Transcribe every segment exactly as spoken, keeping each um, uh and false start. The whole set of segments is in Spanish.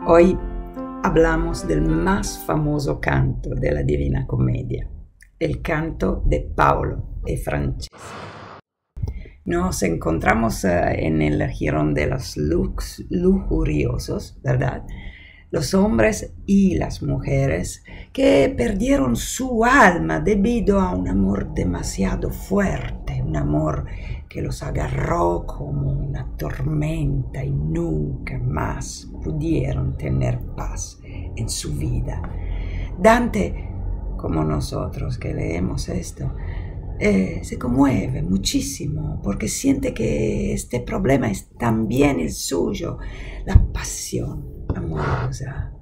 Hoy hablamos del más famoso canto de la Divina Comedia, el canto de Paolo y Francesca. Nos encontramos uh, en el jirón de los lux, lujuriosos, ¿verdad? Los hombres y las mujeres que perdieron su alma debido a un amor demasiado fuerte, un amor que los agarró como una tormenta y nunca más pudieron tener paz en su vida. Dante, como nosotros que leemos esto, eh, se conmueve muchísimo porque siente que este problema es también el suyo, la pasión amorosa.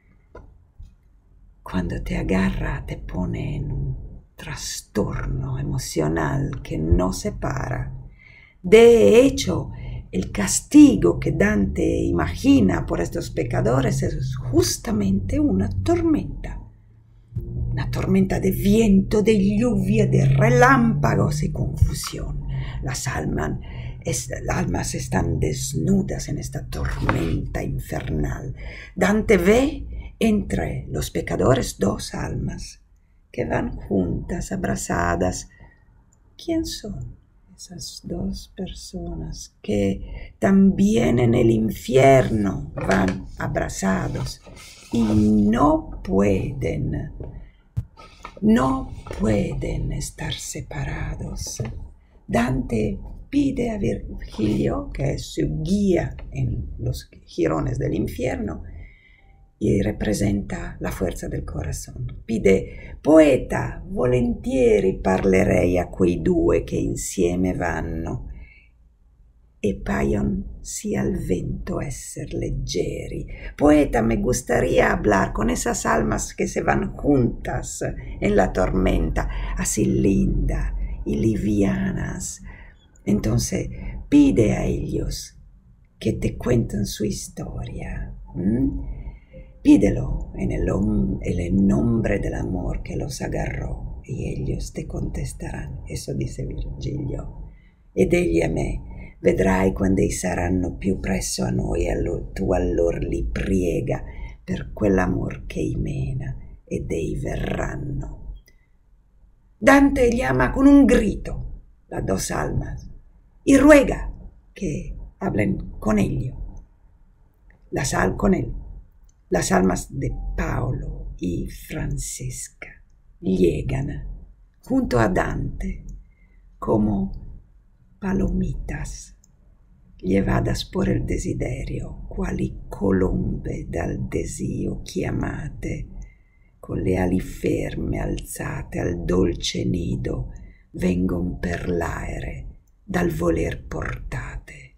Cuando te agarra, te pone en un trastorno emocional que no se para. De hecho, el castigo que Dante imagina por estos pecadores es justamente una tormenta. Una tormenta de viento, de lluvia, de relámpagos y confusión. Las almas, es, las almas están desnudas en esta tormenta infernal. Dante ve entre los pecadores dos almas que van juntas, abrazadas. ¿Quién son esas dos personas que también en el infierno van abrazados y no pueden, no pueden estar separados? Dante pide a Virgilio, que es su guía en los jirones del infierno, y representa la fuerza del corazon. Pide: poeta, volentieri parlerei a quei due che insieme vanno, e paion sì al vento esser leggeri. Poeta, me gustaría hablar con esas almas que se van juntas en la tormenta, así linda y livianas. Entonces pide a ellos que te cuenten su historia. ¿Mm? Pídelo en el, en el nombre del amor que los agarró y ellos te contestarán. Eso dice Virgilio. Ed egli a me, vedrai quando saranno più presso a noi, allora, tu allor li priega per quell'amor che imena ed ei verranno. Dante llama con un grito las dos almas y ruega que hablen con ellos, las al con él. Las almas de Paolo y Francesca llegan junto a Dante como palomitas llevadas por el desiderio, quali colombe dal desio chiamate, con le ali ferme alzate al dolce nido, vengon per l'aere dal voler portate.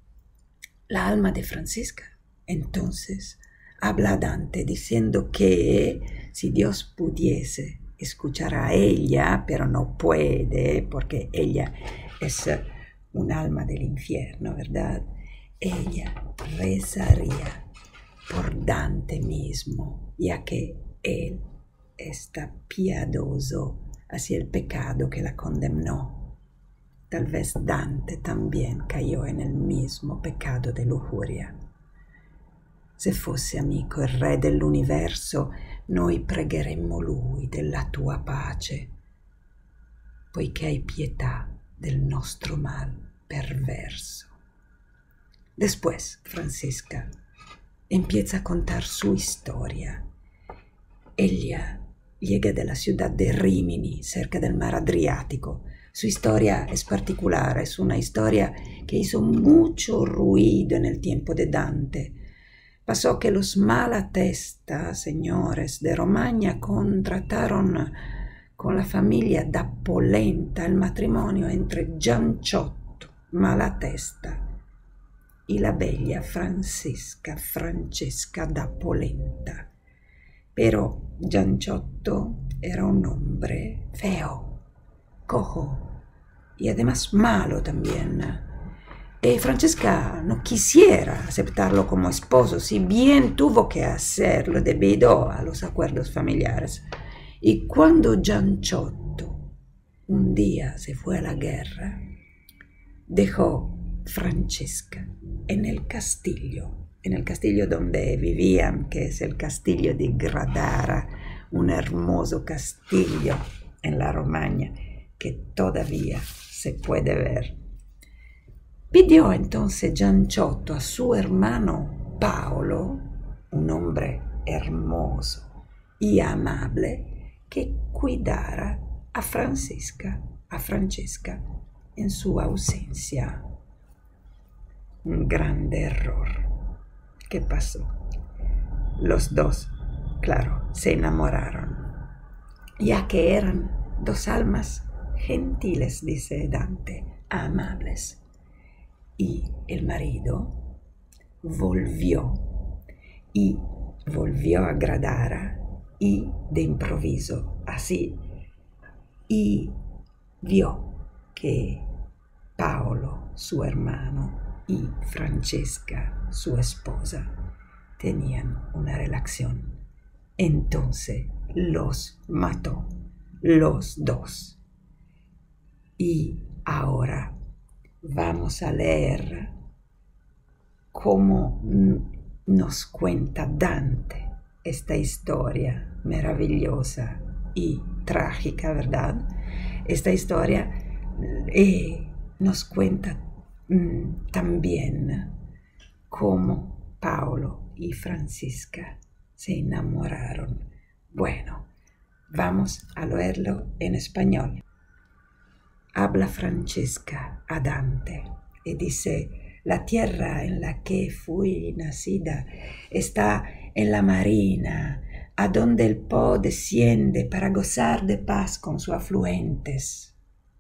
La alma de Francesca entonces habla a Dante diciendo que si Dios pudiese escuchar a ella, pero no puede porque ella es un alma del infierno, ¿verdad? Ella rezaría por Dante mismo, ya que él está piadoso hacia el pecado que la condenó. Tal vez Dante también cayó en el mismo pecado de lujuria. Se fosse amico il re dell'universo, noi pregheremmo lui della tua pace, poiché hai pietà del nostro mal perverso. Después, Francesca empieza a contar su historia. Ella llega de la ciudad de Rimini, cerca del mar Adriático. Su historia es particular, es una historia que hizo mucho ruido en el tiempo de Dante. Pasó que los Malatesta, señores de Romagna, contrataron con la familia da Polenta el matrimonio entre Gianciotto Malatesta y la bella Francesca Francesca da Polenta. Pero Gianciotto era un hombre feo, cojo y además malo también. Y Francesca no quisiera aceptarlo como esposo, si bien tuvo que hacerlo debido a los acuerdos familiares. Y cuando Gianciotto un día se fue a la guerra, dejó Francesca en el castillo, en el castillo donde vivían, que es el castillo de Gradara, un hermoso castillo en la Romaña que todavía se puede ver. Pidió entonces Gianciotto a su hermano Paolo, un hombre hermoso y amable, que cuidara a Francisca, a Francesca en su ausencia. Un grande error. ¿Qué pasó? Los dos, claro, se enamoraron, ya que eran dos almas gentiles, dice Dante, amables. Y el marido volvió y volvió a Gradara y de improviso, así, y vio que Paolo, su hermano, y Francesca, su esposa, tenían una relación. Entonces los mató, los dos. Y ahora vamos a leer cómo nos cuenta Dante esta historia maravillosa y trágica, ¿verdad? Esta historia eh, nos cuenta mm, también cómo Paolo y Francisca se enamoraron. Bueno, vamos a leerlo en español. Habla Francesca a Dante y dice: la tierra en la que fui nacida está en la marina, a donde el Po desciende para gozar de paz con sus afluentes.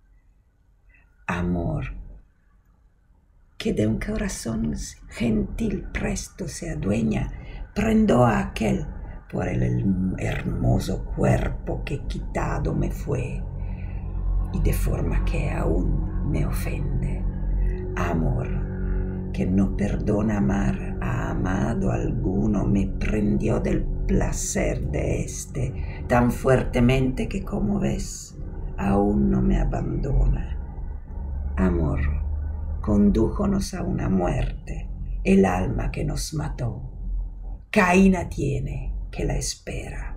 Amor, que de un corazón gentil presto se adueña, prendó a aquel por el hermoso cuerpo que quitado me fue, y de forma que aún me ofende. Amor, que no perdona amar a amado alguno, me prendió del placer de este tan fuertemente que, como ves, aún no me abandona. Amor, condújonos a una muerte, el alma que nos mató, Caína tiene che la espera.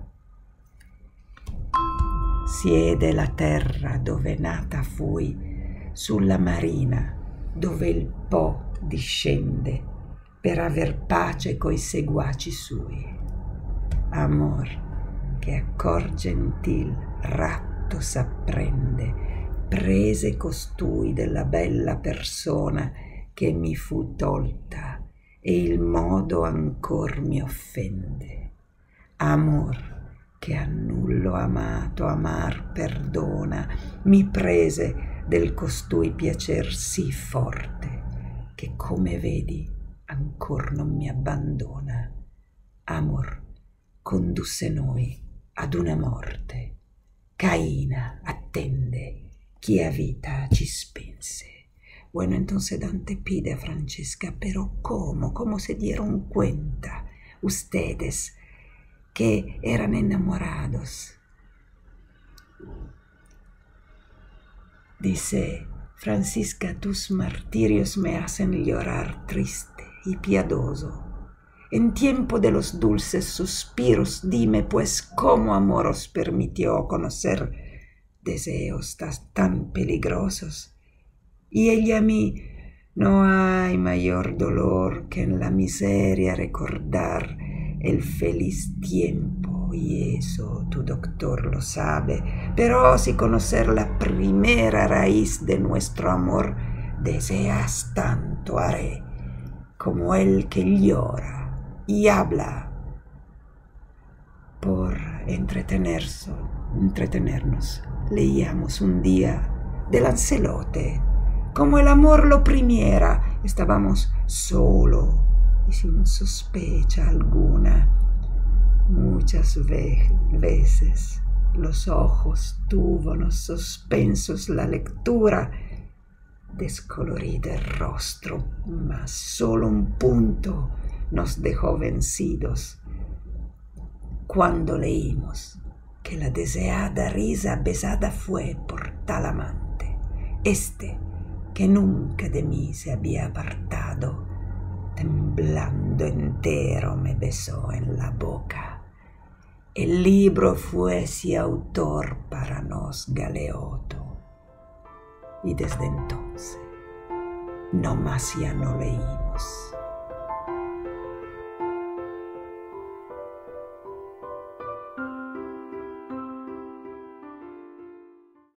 Siede la terra dove nata fui, sulla marina dove il Po discende per aver pace coi seguaci sui. Amor che a cor gentil ratto s'apprende, prese costui della bella persona che mi fu tolta e il modo ancor mi offende. Amor che a nullo amato amar perdona, mi prese del costui piacer sì forte, che come vedi ancor non mi abbandona. Amor condusse noi ad una morte, Caína attende chi a vita ci spense. Bueno, entonces Dante pide a Francesca, pero ¿cómo? ¿Cómo se dieron cuenta ustedes que eran enamorados? Dice: Francisca, tus martirios me hacen llorar triste y piadoso. En tiempo de los dulces suspiros, dime pues cómo amor os permitió conocer deseos tan peligrosos. Y ella a mí: no hay mayor dolor que en la miseria recordar el feliz tiempo, y eso tu doctor lo sabe. Pero si conocer la primera raíz de nuestro amor deseas tanto, haré como el que llora y habla por entretenerse, entretenernos. Leíamos un día de Lancelote, como el amor lo primiera. Estábamos solo y sin sospecha alguna. Muchas ve- veces los ojos túvonos suspensos la lectura, descolorida el rostro, mas solo un punto nos dejó vencidos, cuando leímos que la deseada risa besada fue por tal amante. Este que nunca de mí se había apartado, temblando entero me besó en la boca. El libro fuese autor para nos Galeotto, y desde entonces no más ya no leímos.